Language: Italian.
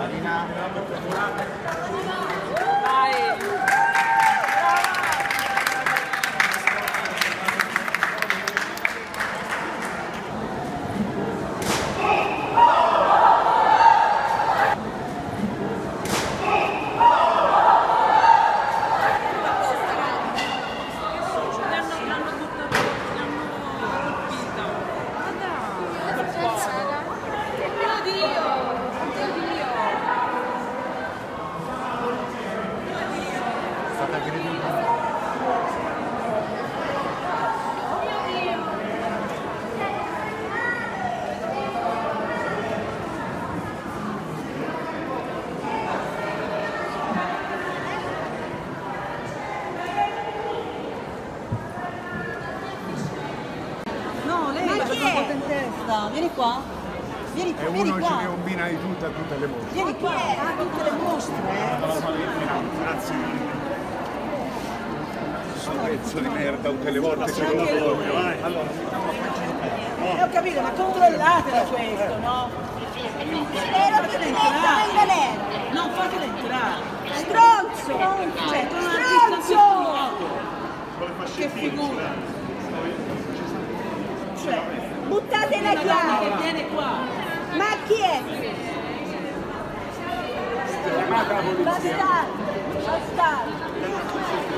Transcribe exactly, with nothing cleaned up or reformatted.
Vieni qua, vieni qua, e vieni uno qua. ce ne combina di tutte a tutte le mostre. Vieni qua, a tutte le mostre. Grazie. Sono pezzo di merda tutte le volte ce lo voglio, vai. Allora, eh, ho capito, ma controllatela questo, no? Spero che ti mettano in galera. Non fatelo entrare. Stronzo! Cioè, con un Stronzo! artista che figura. Cioè, buttate la una donna che chiave! viene qua. Ma chi è? chiamata la polizia. Bastardo! Bastardo!